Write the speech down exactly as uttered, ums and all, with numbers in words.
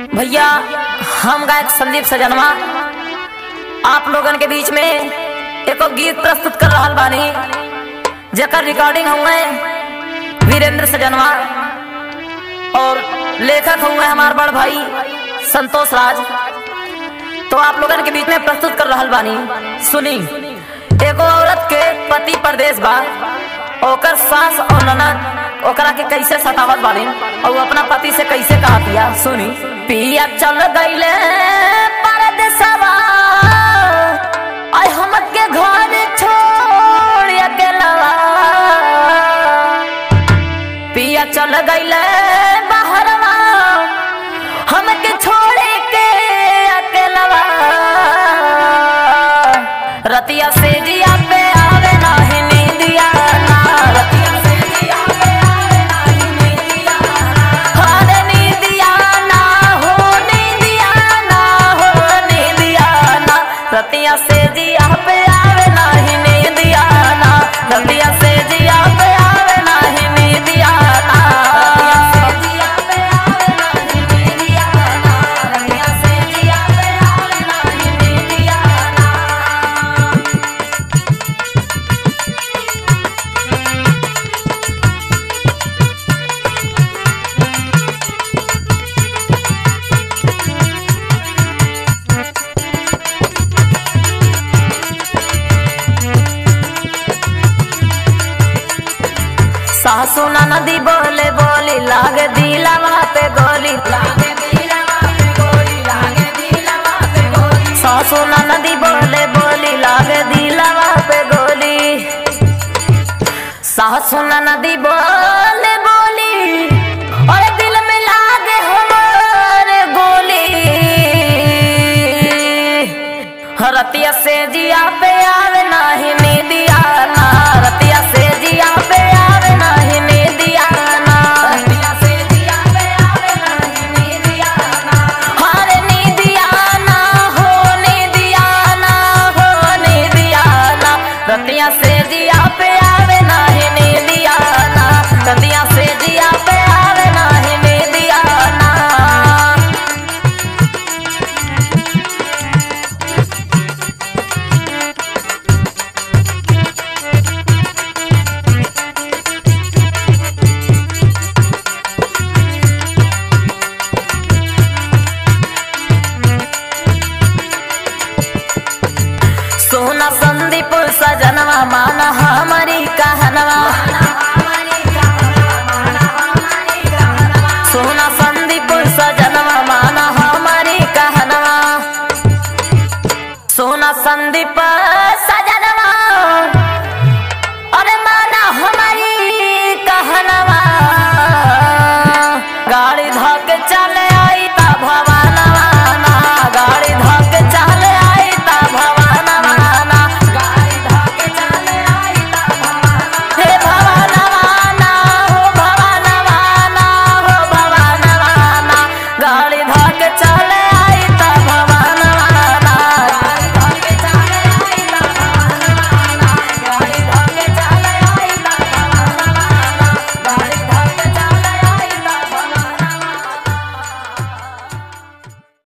भैया हम गायक संदीप सजनवा आप लोगन के बीच में एक गीत प्रस्तुत कर रहा बानी, जेकर रिकॉर्डिंग हुए वीरेंद्र सजनवा और लेखक हुए हमार बड़ भाई संतोष राज। तो आप लोगन के बीच में प्रस्तुत कर रहा बानी। सुनी, एगो औरत के पति परदेश बा, ओकर सास और ननद ओकरा के कैसे सतावत बानी और अपना पति से कैसे कहा पिया। सुनी, पिया चल गईले परदेसवा